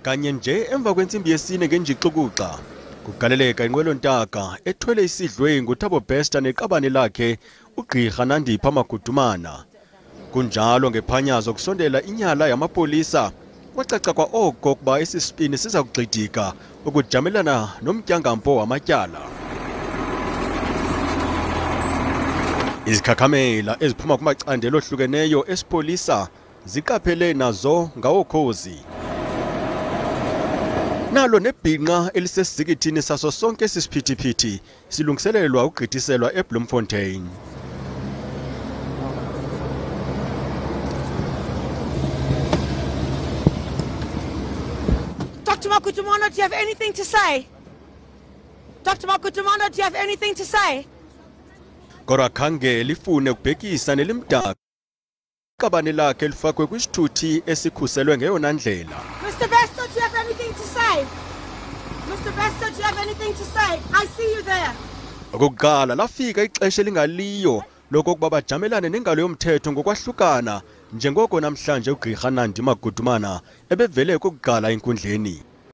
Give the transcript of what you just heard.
Kanye nje emva kwensimbi yesine ngenjixukuxa kugaleleka inqwelo ntaka ethwele isidlwengu uThabo uBester neqabane lakhe uGqirha Nandi Magudumana. Kunjalo ngephanyazo kusondela inyala yamapolisa kwacaca kwa oko kuba isisibini siza kugxidika ukujamelana nomtyangampo wamatyala. Izikhakhamela eziphuma kumacandelo ohlukeneyo esipolisa ziqaphele nazo ngawokhozi. Nalo nebhinqa elisesizikithini saso sonke sisiphithiphithi silungiselelwa ukugqithiselwa eBloemfontein. Dr. Magudumana, do you have anything to say? Dr. Magudumana, do you have anything to say? Kodwa khange lifune ukubhekisa nelimdaka. Iqabane lakhe lifakwe kwisithuthi esikhuselwe ngeyona ndlela. Mr. Bester, do you have anything to say? Mr. Bester, do you have anything to say? I see you there. Okokuqala lafika ixesha elingaliyo lokuba bajamelane nengalo yomthetho ngokwahlukana njengoko namhlanje uGqirha Nandi Magudumana ebevele kokuqala enkundleni.